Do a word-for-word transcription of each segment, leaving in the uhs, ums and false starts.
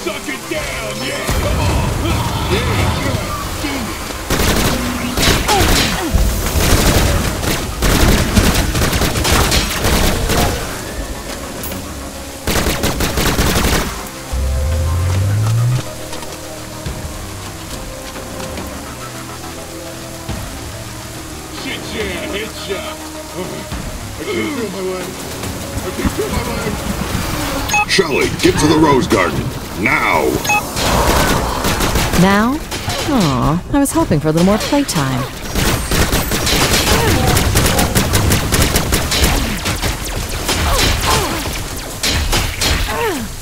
Suck it down, yeah, come on! Yeah, good, do it! Shit, yeah, headshot! I can't feel my leg! I can't feel my leg! Shelly, get to the rose garden, now! Now? Aw, I was hoping for a little more playtime.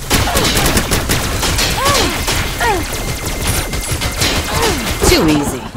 Too easy.